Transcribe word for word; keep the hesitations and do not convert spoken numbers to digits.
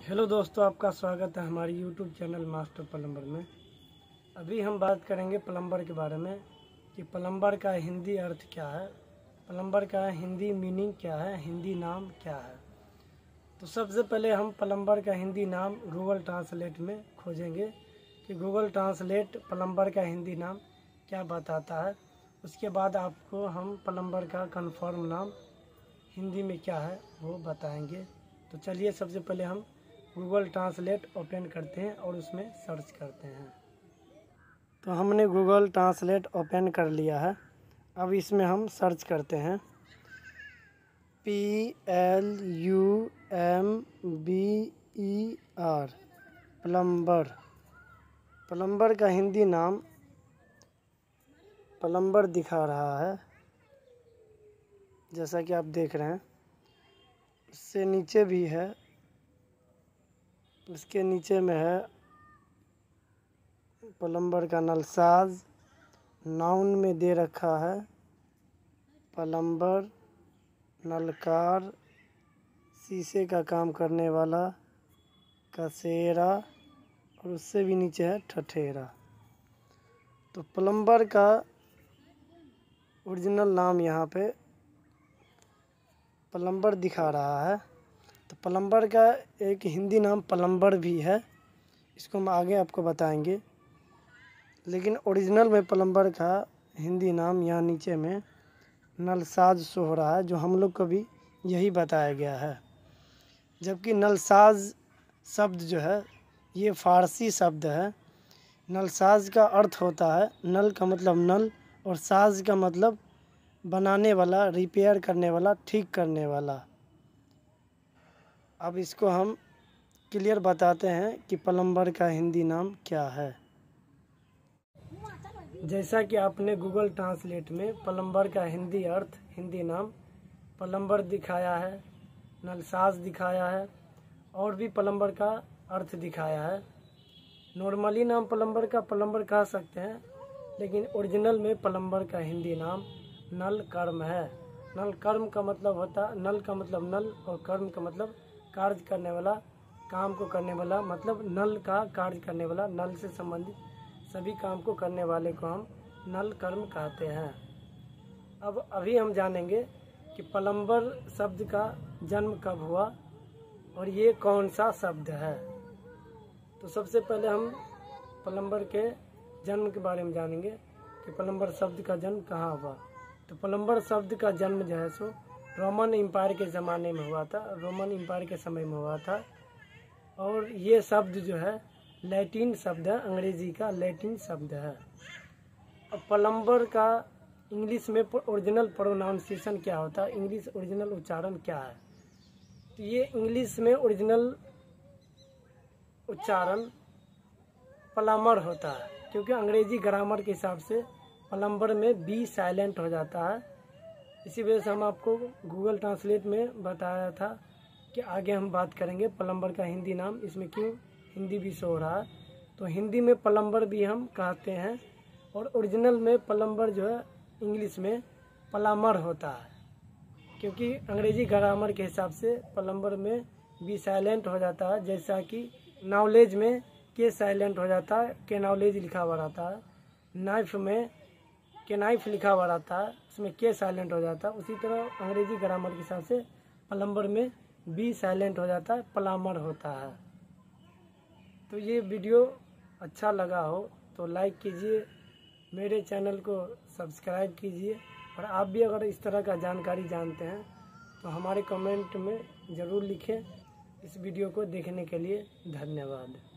Hello दोस्तों, आपका स्वागत है हमारी यूट्यूब चैनल मास्टर प्लम्बर में। अभी हम बात करेंगे प्लम्बर के बारे में कि प्लम्बर का हिंदी अर्थ क्या है, प्लम्बर का हिंदी मीनिंग क्या है, हिंदी नाम क्या है। तो सबसे पहले हम प्लम्बर का हिंदी नाम गूगल ट्रांसलेट में खोजेंगे कि गूगल ट्रांसलेट प्लम्बर का हिंदी नाम क्या बताता है। उसके बाद आपको हम प्लम्बर का कन्फर्म नाम हिंदी में क्या है वो बताएंगे। तो चलिए सबसे पहले हम गूगल ट्रांसलेट ओपन करते हैं और उसमें सर्च करते हैं। तो हमने गूगल ट्रांसलेट ओपन कर लिया है। अब इसमें हम सर्च करते हैं P L U M B E R plumber. Plumber का हिंदी नाम प्लम्बर दिखा रहा है, जैसा कि आप देख रहे हैं। उससे नीचे भी है, उसके नीचे में है प्लम्बर का नलसाज, नाउन में दे रखा है प्लम्बर, नलकार, शीशे का काम करने वाला, कसेरा और उससे भी नीचे है ठठेरा। तो प्लम्बर का ओरिजिनल नाम यहाँ पे प्लम्बर दिखा रहा है। तो प्लम्बर का एक हिंदी नाम प्लम्बर भी है, इसको हम आगे आपको बताएंगे। लेकिन ओरिजिनल में प्लम्बर का हिंदी नाम यहाँ नीचे में नलसाज शो हो रहा है, जो हम लोग को भी यही बताया गया है। जबकि नलसाज शब्द जो है ये फ़ारसी शब्द है। नलसाज का अर्थ होता है, नल का मतलब नल और साज का मतलब बनाने वाला, रिपेयर करने वाला, ठीक करने वाला। अब इसको हम क्लियर बताते हैं कि प्लम्बर का हिंदी नाम क्या है। जैसा कि आपने गूगल ट्रांसलेट में प्लम्बर का हिंदी अर्थ, हिंदी नाम प्लम्बर दिखाया है, नलसाज दिखाया है और भी प्लम्बर का अर्थ दिखाया है। नॉर्मली नाम प्लम्बर का प्लम्बर कह सकते हैं, लेकिन ओरिजिनल में प्लम्बर का हिंदी नाम नल कर्म है। नल कर्म का मतलब होता, नल का मतलब नल और कर्म का मतलब कार्य करने वाला, काम को करने वाला, मतलब नल का कार्य करने वाला, नल से संबंधित सभी काम को करने वाले को हम नल कर्म कहते हैं। अब अभी हम जानेंगे कि प्लम्बर शब्द का जन्म कब हुआ और ये कौन सा शब्द है। तो सबसे पहले हम प्लम्बर के जन्म के बारे में जानेंगे कि प्लम्बर शब्द का जन्म कहाँ हुआ। तो प्लम्बर शब्द का जन्म जो है सो रोमन एम्पायर के ज़माने में हुआ था, रोमन एम्पायर के समय में हुआ था। और ये शब्द जो है लैटिन शब्द है, अंग्रेजी का लैटिन शब्द है। अब प्लम्बर का इंग्लिश में ओरिजिनल प्रोनाउंसिएशन क्या होता है, इंग्लिश ओरिजिनल उच्चारण क्या है। तो ये इंग्लिश में ओरिजिनल उच्चारण प्लम्बर होता है, क्योंकि अंग्रेजी ग्रामर के हिसाब से प्लम्बर में बी साइलेंट हो जाता है। इसी वजह से हम आपको गूगल ट्रांसलेट में बताया था कि आगे हम बात करेंगे प्लम्बर का हिंदी नाम, इसमें क्यों हिंदी भी शो हो रहा है। तो हिंदी में प्लम्बर भी हम कहते हैं और ओरिजिनल में प्लम्बर जो है इंग्लिश में प्लम्बर होता है, क्योंकि अंग्रेजी ग्रामर के हिसाब से प्लम्बर में बी साइलेंट हो जाता है। जैसा कि नॉलेज में के साइलेंट हो जाता है, के नॉलेज लिखा हुआ रहता है। नाइफ में के नाइफ लिखा हुआ रहता है, उसमें के साइलेंट हो जाता है। उसी तरह अंग्रेजी ग्रामर के हिसाब से प्लम्बर में बी साइलेंट हो जाता है, प्लम्बर होता है। तो ये वीडियो अच्छा लगा हो तो लाइक कीजिए, मेरे चैनल को सब्सक्राइब कीजिए और आप भी अगर इस तरह का जानकारी जानते हैं तो हमारे कमेंट में ज़रूर लिखें। इस वीडियो को देखने के लिए धन्यवाद।